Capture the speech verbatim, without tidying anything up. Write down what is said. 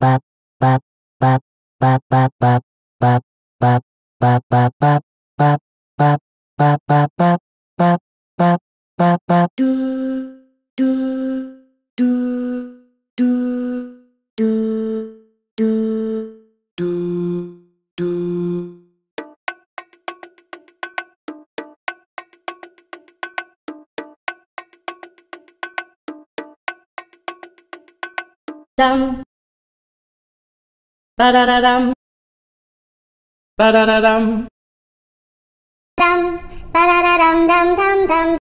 bop, bop, bop, bop, bop, bop, bop, bop, bop, bop, bop, bop, bop, bop, bop, bop, bop, bop, bop, bop. Do, do, do, do, do, do, do, do. Dum, ba da da dum, ba da da dum. Dum, ba da da dum dum dum dum.